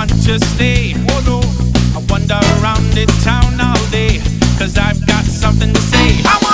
want to stay. Oh no, I wander around the town all day, 'cause I've got something to say. I want